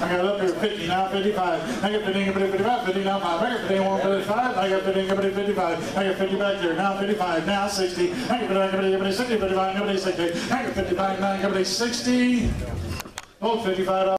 I got up here 50, now 55. I got 50, 55, 50, now 5. I got 51, 55. I got 50, 55. I got 50 back there, now 55, now 60. I got 50, 60, 55, 60. I got 55, now 60. Oh, $55.